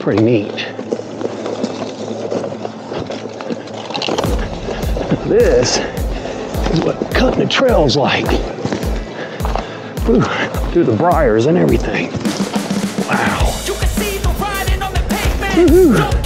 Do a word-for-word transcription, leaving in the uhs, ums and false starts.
pretty neat. This is what cutting the trail's like. Ooh, through the briars and everything. Wow. You can see the riding on the pavement. Woohoo.